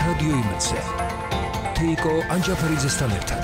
რადიო იმედზე თეიკო ანჯაფერიძესთან ერთად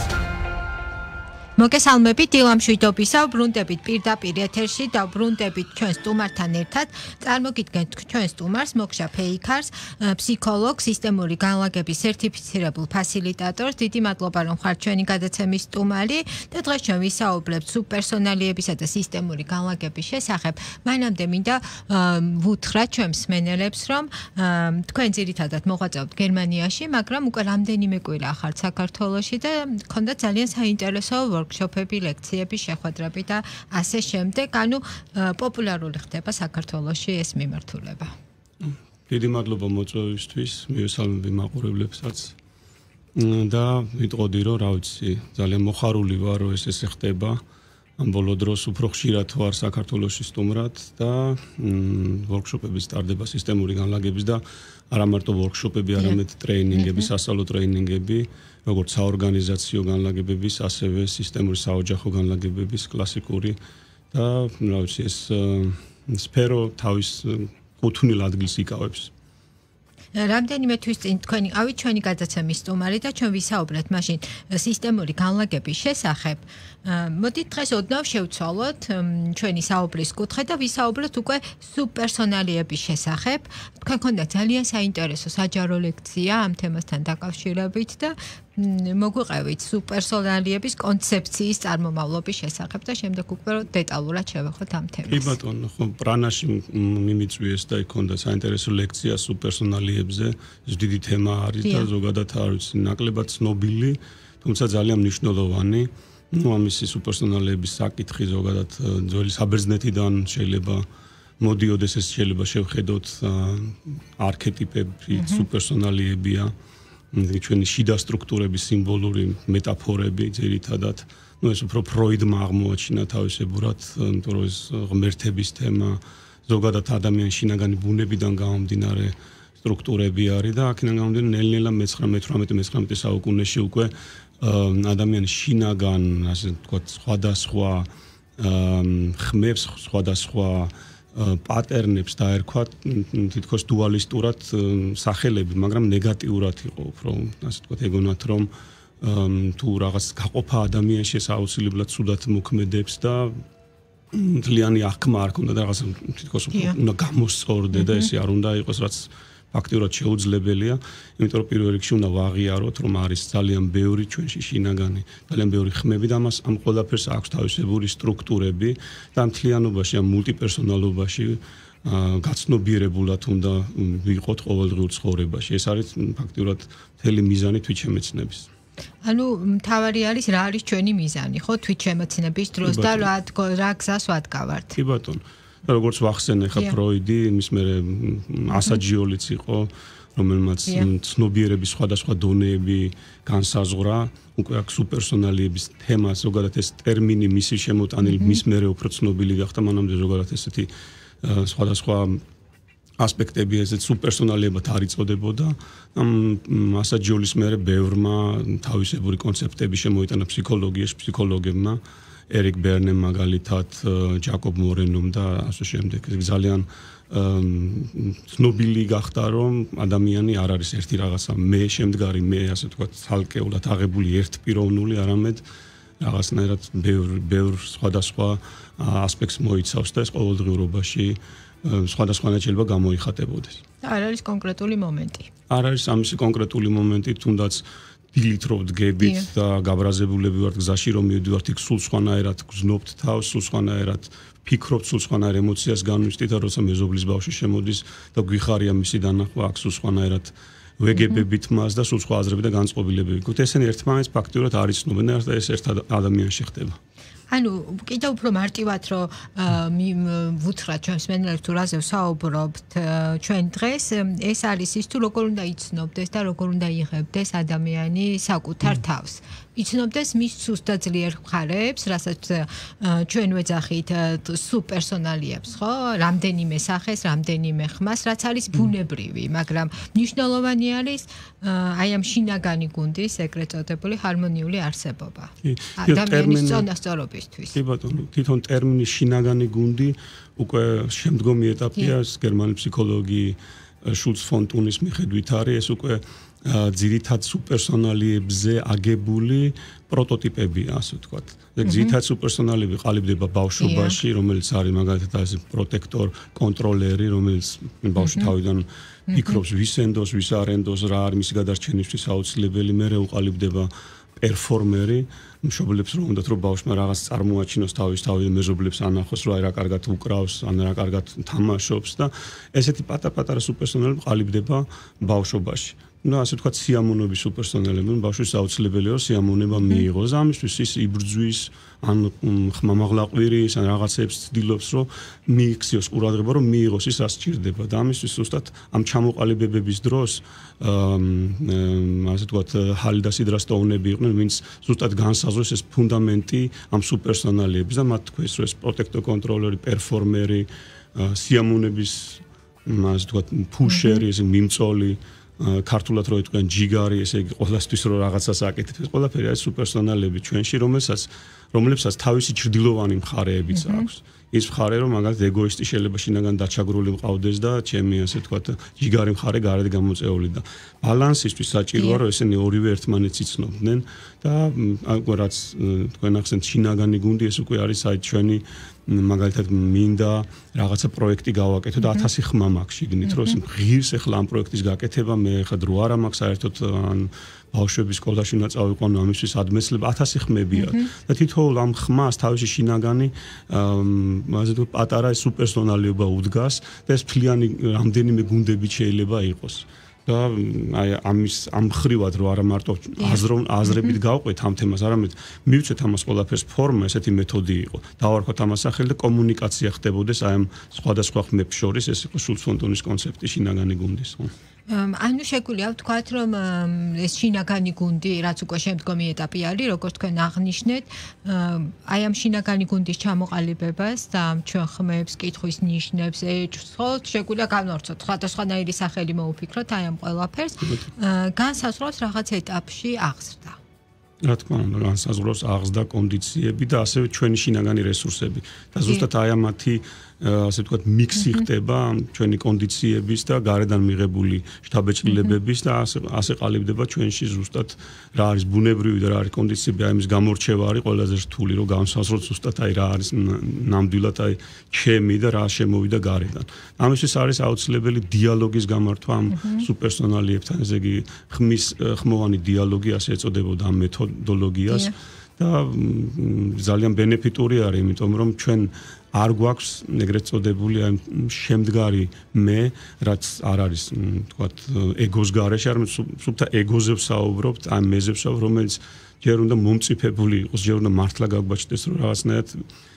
მოგესალმებით დილამშვიდობისა ვბრუნდებით პირდაპირ ეთერში და ვბრუნდებით ჩვენ სტუმართან ერთად წარმოგიდგენთ ჩვენ სტუმარს მოგშა ფეიქარს ფსიქოლოგ სისტემური განლაგების სერტიფიცირებულ ფასილიტატორს დიდი მადლობა რომ ხართ ჩვენი გადაცემის სტუმარი და დღეს ჩვენ ვისაუბრებთ სუპერსონალიებისა და სისტემური განლაგების შესახებ მანამდე მინდა ვუთხრათ ჩვენ მსმენელებს რომ თქვენ ძირითადად მოღვაწეობთ გერმანიაში მაგრამ უკვე რამდენიმე კვირა ხართ საქართველოში და გქონდათ ძალიან საინტერესო workshop-ები, ლექციები, შეხვედრები და ასე შემდეგ, ანუ პოპულარული ხდება საქართველოში ეს მიმართულება. დიდი მადლობა მოწვევისთვის, მივესალმები მაყურებლებსაც. და ვიტყოდი რომ, რა ვიცი, ძალიან მოხარული ვარ, რომ ეს ხდება. ამ ბოლო დროს უფრო ხშირად ვარ საქართველოში სტუმრად და workshop-ები სტარდება სისტემური განლაგების და არა მარტო workshop-ები, არამედ ტრეინინგები, სასწავლო ტრეინინგები, როგორც საორგანიზაციო განლაგებების, ასევე სისტემური საოჯახო განლაგებების კლასიკური და რა ვიცი ეს სფერო თავის კუთვნილ ადგილს იკავებს. რამდენიმე თვის წინ თქვენი ყავით ჩვენი გადაცემის სტუმარი და ჩვენ ვისაუბრეთ მაშინ სისტემური განლაგების შესახებ. მოდით დღეს ოდნავ შევცვალოთ ჩვენი საუბრის კუთხე და ვისაუბროთ უკვე სუპერსონალიების შესახებ. თქვენ გქონდათ ძალიან საინტერესო საჯარო ლექცია ამ თემასთან დაკავშირებით და მოგვიყევით სუპერსონალიების კონცეფციის წარმომავლობის შესახებ და შემდეგ უკვე დეტალურად შევეხოთ ამ თემას. კი ბატონო, ხო, პრანაში მიმიწვიეს და იქონდა საინტერესო ლექცია სუპერსონალიებზე. ეს დიდი თემა არის და ზოგადად არ ვიცი, ნაკლებად ცნობილი, თუმცა ძალიან მნიშვნელოვანი. ამისი სუპერსონალიების საკითხი ზოგადად ძველი საბერძნეთიდან შეიძლება მოდიოდეს, ეს შეიძლება შევხედოთ არქეტიპები, სუპერსონალიებია. ჩვენი შიდა სტრუქტურების სიმბოლური მეტაფორები ძირითადად ეს უფრო ფროიდმა აღმოაჩინა თავისებურად იმიტომ რომ ეს ღმერთების თემა ზოგადად ადამიანის შინაგანი ბუნებიდან გამომდინარე სტრუქტურები არის და აქედან გამომდინარე ნელ-ნელა მე-18 საუკუნეში უკვე ადამიანის შინაგან ასე ვთქვათ სხვადასხვა ხმებს სხვადასხვა პატერნებს დაერქვათ თითქოს დუალისტურად სახელები, მაგრამ ნეგატიურად იყო უფრო, ასე ვთქვათ, ეგონათ რომ თუ რაღაც გაყოფა ადამიანში ეს აუცილებლად ცუდად მოქმედებს და მთლიანი აღქმა არ ქონდა და რაღაც თითქოს უნდა გამოსწორდე და ესე არ უნდა იყოს, რაც ფაქტიურად შეუძლებელია, იმიტომ რომ პირველ რიგში უნდა ვაღიაროთ, რომ არის ძალიან ბევრი ჩვენში შინაგანი, ძალიან ბევრი ხმები და ამას ამ ყველაფერს აქვს თავისებური სტრუქტურები და ამ მთლიანობაში, ამ მულტიპერსონალობაში გაცნობიერებულად უნდა ვიყოთ ყოველდღიურ ცხოვრებაში. ეს არის ფაქტიურად მთელი მიზანი თვითშემეცნების. ანუ მთავარი არის რა არის ჩვენი მიზანი, ხო, თვითშემეცნების დროს და რა გზას ვადგავართ. კი ბატონო. როგორც ვახსენე ხა ფროიდი, მის მერე ასაჯიოლიც იყო, რომელმაც ცნობიერების სხვადასხვა დონეები განსაზღვრა, უკვე აქ სუპერსონალიების თემა, ზოგადად ეს ტერმინი მისი შემოტანილი მის მერე უფრო ცნობილი გახდა, მანამდე ზოგადად ესეთი სხვადასხვა ასპექტები ესეთ სუპერსონალიებად არ იწოდებოდა. ამ ასაჯიოლის მერე ბევრმა თავისებური კონცეფტები შემოიტანა ფსიქოლოგიაში, ფსიქოლოგებმა. ერიკ ბერნემ მაგალითად, ჯაკობ მორენომ და ასე შემდეგ. ძალიან ცნობილი გახდა, რომ ადამიანი არ არის ერთი რაღაცა მე შემდგარი, მე ასე ვთქვათ, ცალკეულად აღებული ერთპიროვნული, არამედ რაღაცნაირად ბევრ სხვადასხვა ასპექტს მოიცავს და ეს ყოველდღიურობაში სხვადასხვანაირად შეიძლება გამოიხატებოდეს. არ არის კონკრეტული მომენტი. არ არის ამისი კონკრეტული მომენტი, თუნდაც დილით რო ვდგებით და გაბრაზებულები ვართ გზაში რომ მივდივართ იქ სულ სხვანაირად გზნობთ თავს, სულ სხვანაირად ფიქრობთ, სულ სხვანაირ ემოციას განვიხდით და როცა მეზობლის ბავშვი შემოდის და გვიხარია მისი დანახვა, აქ სულ სხვანაირად ვეგებებით მას და სულ სხვა აზრები და განწყობილებები. ესენი ერთმანეთს ფაქტიურად არ იცნობენ და ეს ერთ ადამიანში ხდება. ანუ კიდევ უფრო მარტივად რომ ვუთხრათ ჩვენ მსმენელებს თუ რაზე ვსაუბრობთ ჩვენ დღეს ეს არის ის თუ როგორ უნდა იცნობდეს და როგორ უნდა იღებდეს ადამიანი საკუთარ თავს. იცნობდეს მის სუსტ და ძლიერ მხარეებს, რასაც ჩვენ ვეძახით სუპერსონალიებს, ხო? რამდენიმე სახეს, რამდენიმე ხმას, რაც არის ბუნებრივი, მაგრამ მნიშვნელოვანი არის აი ამ შინაგანი გუნდის ეგრეთ წოდებული ჰარმონიული არსებობა. ადამიანის წონასწორობისთვის. კი ბატონო, თვითონ ტერმინი შინაგანი გუნდი უკვე შემდგომი ეტაპია, გერმანელი ფსიქოლოგი შულც ფონტუნის მიხედვით არის ეს უკვე ძირითად სუპერსონალიებზე აგებული პროტოტიპებია, ასე ვთქვათ. ძირითად სუპერსონალები ყალიბდება ბავშვობაში, რომელიც არის მაგალითად ეს პროტექტორ, კონტროლერი, რომელიც ბავშვი თავიდან ფიქრობს ვის ენდოს, ვის არ ენდოს, რა არის მისი გადარჩენისთვის აუცილებელი, მერე უყალიბდება პერფორმერი, მშობლებს რომ უნდათ რომ ბავშვმა რაღაც წარმოაჩინოს თავის მეზობლებს ანახოს, რომ აი რა კარგად უკრავს, ან რა კარგად თამაშობს და ესეთი პატარ-პატარა სუპერსონალები ყალიბდება ბავშვობაში. ასე ვთქვათ, სიამოვნების სუპერსონალები, ბავშვის აუცილებელია რომ სიამოვნება მიიღოს. ამისთვის ის იბრძვის, ან ხმამაღლაყვირის, ან რაღაცებს ცდილობს, რომ მიიქციოს ყურადღება, რომ მიიღოს ის, რაც სჭირდება. და ამისთვის ზუსტად ამ ჩამოყალიბებების დროს ასე ვთქვათ, ჰალი და სიდრა სტოუნები იყვნენ, ვინც ზუსტად განსაზღვრეს ეს ფუნდამენტი ამ სუპერსონალიების და მათ თქვეს, რომ ეს პროტექტორ, კონტროლერი, პერფორმერი, სიამოვნების ასე ვთქვათ, ფუშერი, ეს მიმწოლი ქართულად რო იტყვიან ჯიგარი, ესე იგი ყოველთვის რო რაღაცას აკეთებს, ეს ყველაფერი არის სუპერსონალები ჩვენში, რომლებსაც თავისი ჭრდილოვანი მხარეებიც აქვს. ის მხარე რომ მაგალითად ეგოისტი შეიძლება შინაგან დაჩაგრული მყავდეს და ჩემი ასე ვთქვათ ჯიგარი მხარე გარეთ გამოწეული და ბალანსისთვის საჭიროა რომ ესენი ორივე ერთმანეთს იცნობდნენ და რაც თქვენ ახსენეთ შინაგანი გუნდი ეს უკვე არის აი ჩვენი მაგალითად მინდა რაღაცა პროექტი გავაკეთო და 1000 ხმა მაქვს შიგნით რომ ღირს ახლა ამ პროექტის გაკეთება მე ხა დრო არ მაქვს საერთოდ ან ბავშვების სკოლაში უნდა წავიყვანო ამისთვის ადმესლება 1000 ხმებია და თითოეულ ამ ხმას თავისი შინაგანი ასე თუ პატარა სუპერსონალიობა უდგას და ეს ფლიანი რამდენიმე გუნდები შეიძლება იყოს და აი ამ ხრივად რო არა მარტო აზრებით გავყვეთ ამ თემას, არამედ მივცეთ ამას ყველაფერს ფორმა, ესეთი მეთოდი იყო. დავარქვათ ამას სახელი და კომუნიკაცია ხდებოდეს აი ამ სხვადასხვა ხმებს შორის, ეს იყო შულც ფონტუნის კონცეფტი შინაგანი გუნდის. ანუ შეგვიძლია ვთქვათ, რომ ეს შინაგანი გუნდი, რაც უკვე შემდგომი ეტაპი არის, როგორც თქვენ აღნიშნეთ, აი ამ შინაგანი გუნდის ჩამოყალიბებას და ჩვენ ხმებს, კითხვის ნიშნებს, ეჭვს, ხო, შეგვიძლია განვავრცოთ. სხვადასხვანაირი სახელი მოუფიქროთ აი ამ ყველაფერს. განსაზღვრავს რაღაც ეტაპში აღზრდა. რა თქმა უნდა, განსაზღვრავს აღზრდა კონდიციები და ასევე ჩვენი შინაგანი რესურსები. და ზუსტად აი ამათი ასე ვთქვათ, მიქსი ხდება ჩვენი კონდიციების და გარედან მიღებული შთაბეჭდილებების და ასე ყალიბდება ჩვენში ზუსტად რა არის ბუნებრივი და რა არის კონდიციები, აი ამის გამორჩევა არის ყველაზე რთული, რომ განსაზღვროთ ზუსტად აი რა არის ნამდვილად აი ჩემი და რა შემოვიდა გარედან. ამისთვის არის აუცილებელი დიალოგის გამართვა ამ სუპერსონალიებთან, ესე იგი ხმოვანი დიალოგი ასე ეწოდებოდა ამ მეთოდოლოგიას და ძალიან ბენეფიტური არის, იმიტომ რომ ჩვენ არ გვაქვს ეგრეთ წოდებული აი შემდგარი მე, რაც არ არის, თქვათ, ეგოს გარეშე, არამედ სულთა ეგოზე ვსაუბრობთ, აი მეზე ვსაუბრობ, რომელიც ჯერ უნდა მომწიფებული იყოს, ჯერ უნდა მართლა გაგვაჩნდეს, რომ რაღაცნაირად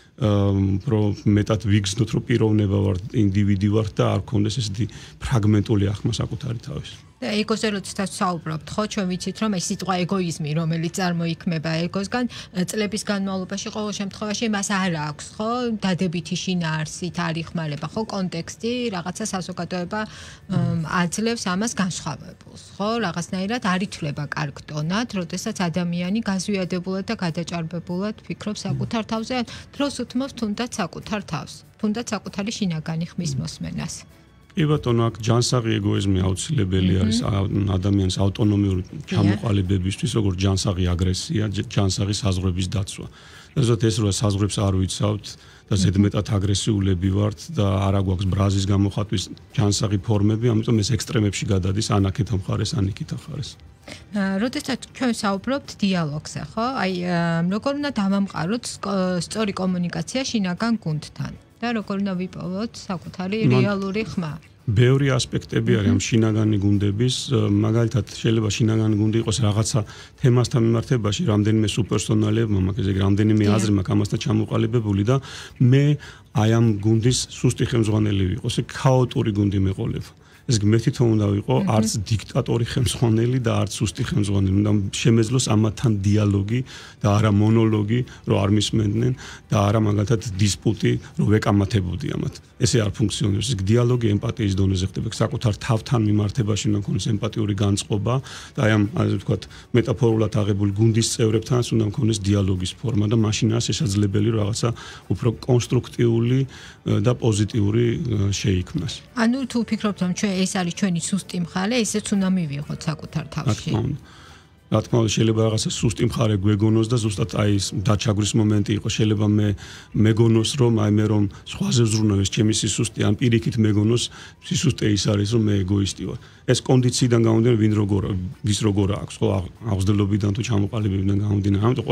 უფრო მეტად ვიგრძნოთ, რომ პიროვნება ვარ, ინდივიდი ვარ და არ გქონდეს ესეთი ფრაგმენტული ახმა საკუთარი თავის. და ეგოზე როდესაც ვსაუბრობთ, ხო, ჩვენ ვიცით, რომ ეს სიტყვა ეგოიზმი, რომელიც წარმოიქმნება ეგოსგან, წლების განმავლობაში ყოველ შემთხვევაში მას არ აქვს, ხო, დადებითი შინაარსით არ იხმარება, ხო, კონტექსტი, რაღაცა საზოგადოება აძლევს ამას განსხვავებულს, ხო, რაღაცნაირად არ ითვლება კარგ ტონად, როდესაც ადამიანი გაზვიადებულად და გადაჭარბებულად ფიქრობს საკუთარ თავზე, დროს უთმობს თუნდაც საკუთარ თავს, თუნდაც საკუთარი შინაგანი ხმის მოსმენას. კი ბატონო, აქ ჯანსაღი ეგოიზმი აუცილებელი არის ადამიანის ავტონომიური ჩამოყალიბებისთვის, როგორც ჯანსაღი აგრესია, ჯანსაღი საზღვრების დაცვა. ზოგადად ეს რა საზღვრებს არ ვიცავთ და ზედმეტად აგრესიულები ვართ და არ აგვაქვს ბრაზის გამოხატვის ჯანსაღი ფორმები, ამიტომ ეს ექსტრემებში გადადის ან აქეთ მხარეს, ან იქით მხარეს. როდესაც ჩვენ საუბრობთ დიალოგზე, ხო? აი, როგორ უნდა დავამყაროთ სწორი კომუნიკაცია შინაგან გუნდთან? და როგორ უნდა ვიპოვოთ საკუთარი რეალური ხმა. ბევრი ასპექტები არის ამ შინაგანი გუნდების, მაგალითად შეიძლება შინაგანი გუნდი იყოს რაღაცა თემასთან მიმართებაში, რამდენიმე სუპერსონალიები მაქვს, ესე იგი რამდენიმე აზრი მაქვს ამასთან ჩამოყალიბებული და მე აი ამ გუნდის სუსტი ხელმძღვანელი ვიყო, ესე ქაოტური გუნდი მეყოლებ. ეს მე თვითონ უნდა ვიყო არც დიქტატორი ხელმძღვანელი და არც სუსტი ხელმძღვანელი, უნდა შემეძლოს ამათთან დიალოგი და არა მონოლოგი, რომ არ მისმენდნენ და არა მაგალითად დისპუტი, რომ ვეკამათებოდი ამათ. ესე არ ფუნქციონირებს. ეს დიალოგი ემპათიის დონეზე ხდება, საკუთარ თავთან მიმართებაში უნდა გქონდეს ემპათიური განწყობა და აი ამ ასე ვთქვათ, მეტაფორულად აღებული გუნდის წევრებთანაც უნდა გქონდეს დიალოგის ფორმა და მაშინაა შესაძლებელი რაღაცა უფრო კონსტრუქტიული და პოზიტიური შეიქმნას. ანუ თუ ვფიქრობთ, რომ ჩვენ ეს არის ჩვენი სუსტი მხარე, ესეც უნდა მივიღოთ საკუთარ თავში. რა თქმა უნდა, შეიძლება რაღაცა სუსტი მხარე გვეგონოს და ზუსტად აი ეს დაჩაგვის მომენტი იყოს. შეიძლება მე მეგონოს, რომ აი მე რომ სხვაზე ვზრუნავ ეს ჩემი სისუსტე, ან პირიქით მეგონოს სისუსტე ის არის, რომ მე ეგოისტი ვარ. ეს კონდიციიდან გამომდინარე, ვის როგორ აქვს, ხო, აღზრდელობიდან თუ ჩამოყალიბებიდან გამომდინარე. ამიტომ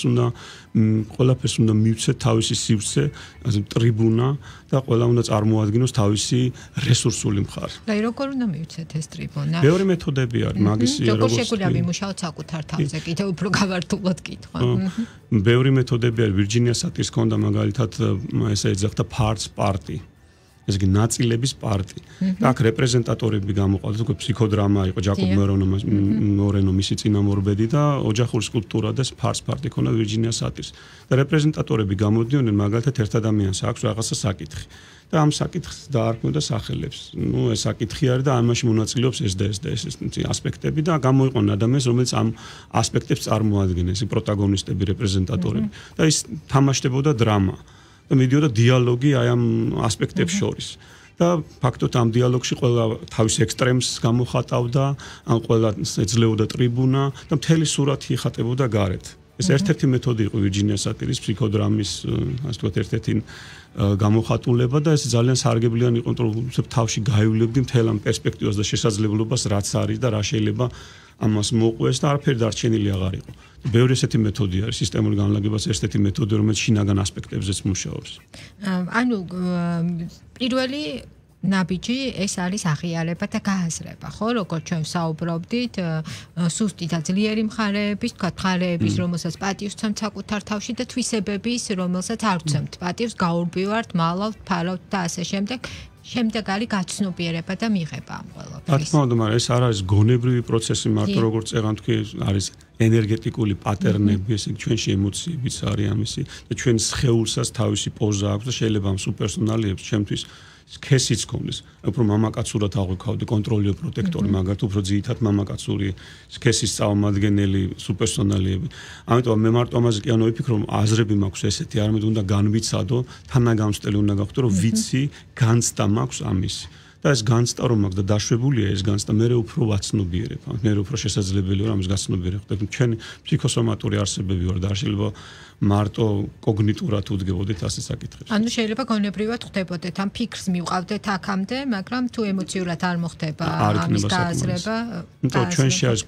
ყველაფერს უნდა მივცეთ თავისი სივრცე, ასე ტრიბუნა და ყველა უნდა წარმოადგინოს თავისი რესურსული მხარე. და როგორ უნდა მივცეთ ეს ტრიბუნა? ბევრი მეთოდები არის, მაგისი როგორ შეგვიძლია ვიმუშაოთ საკუთარ თავზე, კიდევ უფრო გავართულად კითხვა. ბევრი მეთოდები არის. ვირჯინია სატირს ჰქონდა მაგალითად ესე ეძახდა parts party. ეს იგი ნაწილების პარტი. და აქ რეპრეზენტატორები გამოყავდა, თქო ფსიქოდრამა იყო, ჯაკობ მორენო მისი წინამორბედი და ოჯახური სკულპტურა და parts party ქონდა ვირჯინია სატირს. და რეპრეზენტატორები გამოდიოდნენ მაგალითად ერთ ადამიანს აქვს რაღაცა საკითხი. და ამ საკითხს დაარქმევდა სახელებს. ნუ ეს საკითხი არის და ამაში მონაწილეობს ეს ასპექტები და გამოიყვანა ადამიანს, რომელიც ამ ასპექტებს წარმოადგენს, პროტაგონისტები, რეპრეზენტატორები. და ის თამაშდებოდა დრამა. და მიდიოდა დიალოგი აი ამ ასპექტებს შორის. და ფაქტობრივად ამ დიალოგში ყველა თავის ექსტრემს გამოხატავდა, ან ყველა ეძლეოდა ტრიბუნა და მთელი სურათი იხატებოდა გარეთ. ეს ერთ-ერთი მეთოდი იყო ვირჯინია სატირის ფსიქოდრამის, ასე ვთქვათ, ერთ-ერთი გამოხატულება და ეს ძალიან სარგებლიანი იყო, რომ თავში გაივლებდი მთელ ამ პერსპექტივას და შესაძლებლობას, რაც არის და რა შეიძლება ამას მოყვეს და არაფერი დარჩენილი აღარ იყო. ბევრი ესეთი მეთოდი არის, სისტემური განლაგებას ერთ-ერთი მეთოდი, რომელიც შინაგან ასპექტებზეც მუშაობს. ანუ პირველი ნაბიჯი ეს არის აღიარება და გააზრება, ხო? როგორც ჩვენ საუბრობდით, სუსტი და ძლიერი მხარეების, თქვა მხარეების, რომელსაც პატივს ვცემთ საკუთარ თავში და თვისებების, რომელსაც არ ვცემთ პატივს, გაურბივართ, მალავთ, ფარავთ და ასე შემდეგ. შემდეგ არის გაცნობიერება და მიღება ამ ყველაფრის. რა თქმა უნდა, მაგრამ ეს არ არის გონებრივი პროცესი, მარტო როგორც წეგან თქვი, არის ენერგეტიკული პატერნები, ესე იგი ჩვენში ემოციებიც არის ამისი და ჩვენ სხეულსაც თავისი პოზა აქვს და შეიძლება ამ სუპერსონალიებს ჩემთვის სქესიც გქონდეს. უფრო მამაკაცურად აღვიქავდი კონტროლიო პროტექტორი, მაგალითად უფრო ძირითად მამაკაცური სქესის წარმომადგენელი სუპერსონალიები. ამიტომ მე მარტო ამაზე კი ვიფიქრე, რომ აზრები მაქვს ესეთი, არამედ უნდა განვიცადო, თანაგამცდელი უნდა გავხდე, რომ ვიცი, განცდა მაქვს ამისი. და ეს განცდა რომ მაქვს და დაშვებულია ეს განცდა, მე უფრო ვაცნობიერებ, მე უფრო შესაძლებელია რომ ამის გაცნობიერება. ჩვენი ფსიქოსომატური არსებები ვარ და არ შეიძლება მარტო კოგნიტურად უდგებოდეთ ასე საკითხებს. ანუ შეიძლება გონებრივად ხდებოდეთ, ამ ფიქრს მივყავდეთ აქამდე, მაგრამ თუ ემოციურად არ მოხდება ამის გააზრება, იმიტომ ჩვენში არის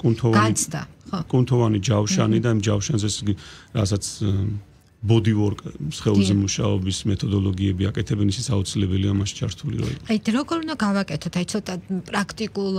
კუნთოვანი ჯავშანი და ამ ჯავშანზე რასაც body work სხეულზე მუშაობის მეთოდოლოგიები აკეთებენ, ისიც აუცილებელია ამაში ჩართული რა იყოს. აი როგორ უნდა გავაკეთოთ, აი ცოტა პრაქტიკულ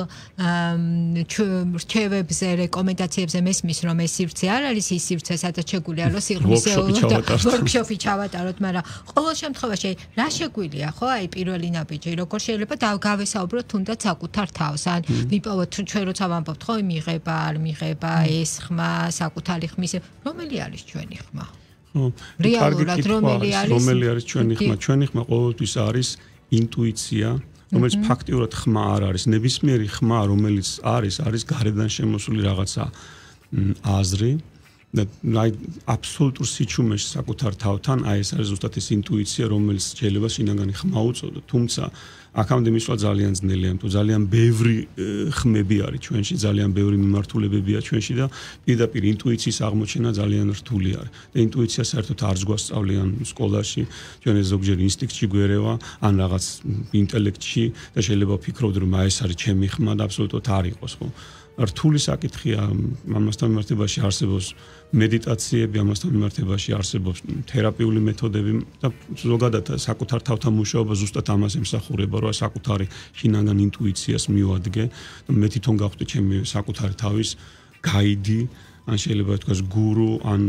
რჩევებზე, რეკომენდაციებზე მესმის, რომ ეს სივრცე არ არის ის სივრცე, სადაც შეგვიძლია რომ სიღრმისეულად ვორქშოპი ჩავატაროთ, მაგრამ ყოველ შემთხვევაში რა შეგვიძლია, ხო, აი პირველი ნაბიჯი, როგორ შეიძლება გავესაუბროთ თუნდაც საკუთარ თავს, ან ვიპოვოთ ჩვენ როცა ვამბობთ, ხო, მიღება, არ მიღება, ეს ხმა, საკუთარი ხმის, რომელი არის ჩვენი ხმა? რეალურად რომელი არის ჩვენი ხმა? ჩვენი ხმა ყოველთვის არის ინტუიცია, რომელიც ფაქტიურად ხმა არ არის. ნებისმიერი ხმა, რომელიც არის გარედან შემოსული რაღაცა აზრი და აი აბსოლუტურ სიჩუმეში საკუთარ თავთან, აი ეს არის ზუსტად ეს ინტუიცია, რომელიც შეიძლება შინაგანი ხმა უწოდოთ. თუმცა აქამდე მისვლა ძალიან ძნელია, თუ ძალიან ბევრი ხმები არის ჩვენში, ძალიან ბევრი მიმართულებებია ჩვენში და პირდაპირ ინტუიციის აღმოჩენა ძალიან რთული არის. და ინტუიცია საერთოდ არ გვასწავლიან სკოლაში, ჩვენ ეს ზოგჯერ ინსტინქტში გვერევა, ან რაღაც ინტელექტში და შეიძლება ვფიქრობდე, რომ აი ეს არის ჩემი ხმა და აბსოლუტურად არ იყოს, ხო? რთული საკითხია, ამასთან მიმართებაში არსებობს მედიტაციები, ამასთან მიმართებაში არსებობს თერაპიული მეთოდები და ზოგადად საკუთარ თავთან მუშაობა ზუსტად ამას ემსახურება, რომ საკუთარი შინაგან ინტუიციას მივადგე და მე თვითონ გავხდე ჩემი საკუთარი თავის გაიდი, ან შეიძლება თქვას გურუ, ან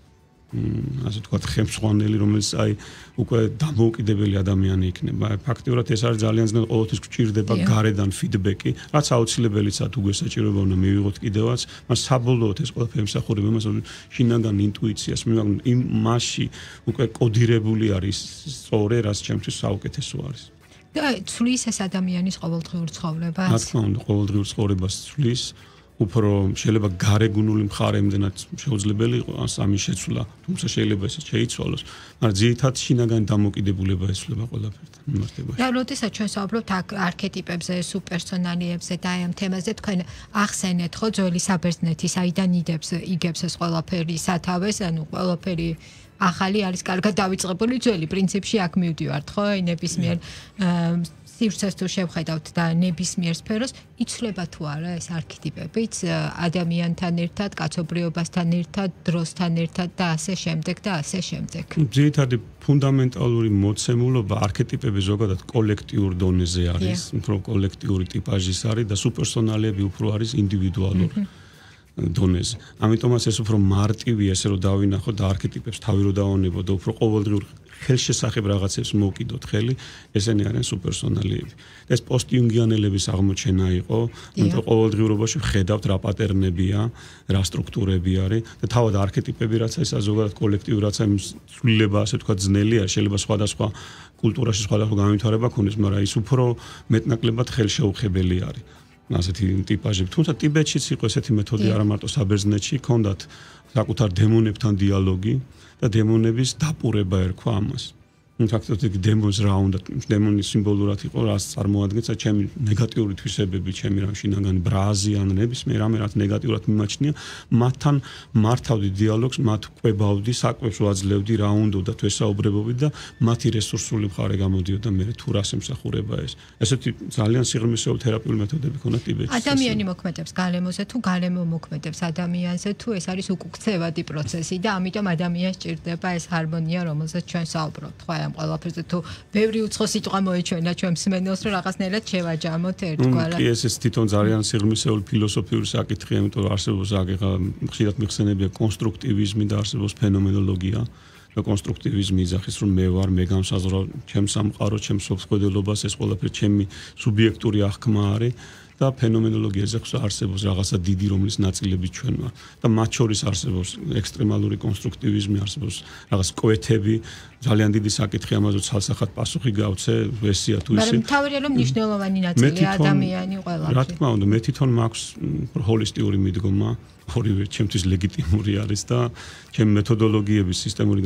ასე ვთქვათ, ხელმძღვანელი, რომელიც აი უკვე დამოუკიდებელი ადამიანი იქნება. ფაქტიურად ეს არის ძალიან ძნელი, ყოველთვის გვჭირდება გარედან ფიდბექი, რაც აუცილებელიცაა თუ გვესაჭიროება უნდა მივიღოთ კიდევაც, მაგრამ საბოლოოდ ეს ყველაფერი ემსახურება იმას, რომ შინაგან ინტუიციას მივაგნოთ, იმ მასში უკვე კოდირებული არის სწორე, რაც ჩემთვის საუკეთესო არის. და ცვლის ეს ადამიანის ყოველდღიურ ცხოვრებას? რა თქმა უნდა, ყოველდღიურ ცხოვრებას ცვლის. უფრო შეიძლება გარეგნული მხარე იმდენად შეუძლებელი იყოს ამის შეცვლა, თუმცა შეიძლება ეს შეიცვალოს, მაგრამ ძირითადად შინაგანი დამოკიდებულება ეცვლება ყველაფერთან მიმართებაში. და როდესაც ჩვენ საუბრობთ არქეტიპებზე, სუპერსონალიებზე და აი ამ თემაზე, თქვენ ახსენეთ ხო ძველი საბერძნეთი, საიდან იგებს ეს ყველაფერი სათავეს, ანუ ყველაფერი ახალი არის კარგად დავიწყებული ძველი პრინციპში აქ მივდივართ ხო აი ნებისმიერ სივრცეს თუ შევხედავთ და ნებისმიერ სფეროს იცვლება თუ არა ეს არქეტიპებიც ადამიანთან ერთად, კაცობრიობასთან ერთად, დროსთან ერთად და ასე შემდეგ და ასე შემდეგ. ძირითადი ფუნდამენტალური მოცემულობა არქეტიპები ზოგადად კოლექტიურ დონეზე არის, უფრო კოლექტიური ტიპაჟის არის და სუპერსონალიები უფრო არის ინდივიდუალური. დონეზე. ამიტომაც ეს უფრო მარტივია, ესე რომ დავინახოთ და არქეტიპებს თავი რო დავონებოთ და უფრო ყოველდღიურ ხელშესახებ რაღაცებს მოვკიდოთ ხელი, ესენი არიან სუპერსონალიები. ეს პოსტიუნგიანელების აღმოჩენა იყო, იმიტომ ყოველდღიურობაში ვხედავთ რა პატერნებია, რა სტრუქტურები არის და თავად არქეტიპები რაც ეს ზოგადად კოლექტივი რაც ამ ცვლილება ასე თქვა ძნელია, შეიძლება სხვადასხვა კულტურაში სხვადასხვა განვითარება ქონდეს, მაგრამ ის უფრო მეტნაკლებად ხელშეუხებელი არის. ასეთი ტიპაჟები. თუმცა ტიბეტშიც იყო ესეთი მეთოდი არა მარტო საბერძნეთში, ჰქონდათ საკუთარ დემონებთან დიალოგი და დემონების დაპურება ერქვა ამას. ფაქტობრივად დემონს რა უნდა, დემონის სიმბოლურად იყო, რაც წარმოადგენს ჩემი ნეგატიური თვისებები, ჩემი რა შინაგანი ბრაზი ან ნებისმიერ რამე რაც ნეგატიურად მიმაჩნია, მათთან მართავდი დიალოგს, მათ ყვებავდი, საკვებს ვაძლევდი, რა უნდა თუ ესაუბრებოდი და მათი რესურსული მხარე გამოდიოდა მე თუ რას ემსახურება ეს. ესეთი ძალიან სიღრმისეულ თერაპიული მეთოდები ქონა ტიბეტში. ადამიანი მოქმედებს გალემოზე თუ გალემო მოქმედებს ადამიანზე თუ ეს არის უკუქცევადი პროცესი და ამიტომ ადამიანს ჭირდება ეს ჰარმონია, რომელზეც ჩვენ საუბრობთ, ხო? ყველაფერზე თუ ბევრი უცხო სიტყვა მოიჩვენა ჩვენ მსმენელს რომ რაღაცნაირად შევაჯამოთ ერთგვარად. კი ეს თვითონ ძალიან სიღრმისეული ფილოსოფიური საკითხია, იმიტომ რომ არსებობს აგება ხშირად მიხსენებია კონსტრუქტივიზმი და არსებობს ფენომენოლოგია. და კონსტრუქტივიზმი იძახის რომ მე ვარ, მე გამსაზღვრავ ჩემს სამყაროს, ჩემს მსხვერპლობას, ეს ყველაფერი ჩემი სუბიექტური აღქმა არის. და ფენომენოლოგია ზოგს არსებობს რაღაცა დიდი რომლის ნაწილები ჩვენ ვარ და მათ შორის არსებობს ექსტრემალური კონსტრუქტივიზმი არსებობს რაღაც კვეთები ძალიან დიდი საკითხი ამაზე ცალსახად პასუხი გავცე ესია თუ ისე მაგრამ თავია რომ მნიშვნელოვანი ნაწილია ადამიანი ყველაფერი რა თქმა უნდა მე თვითონ მაქვს ჰოლისტიური მიდგომა ორივე ჩემთვის ლეგიტიმური არის და ჩემი მეთოდოლოგიების სისტემური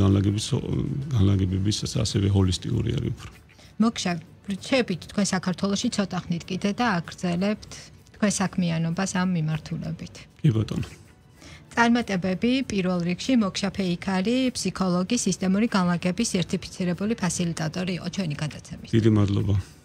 განლაგებების ასევე ჰოლისტიური არის უფრო მოგშა რჩებით თქვენ საქართველოში ცოტა ხნით კიდე და აგრძელებთ თქვენ საქმიანობას ამ მიმართულებით. კი ბატონო. წარმატებები პირველ რიგში მოგშა ფეიქარი, ფსიქოლოგი, სისტემური განლაგების სერტიფიცირებული ფასილიტატორი იყო ჩვენი გადაცემის. დიდი მადლობა.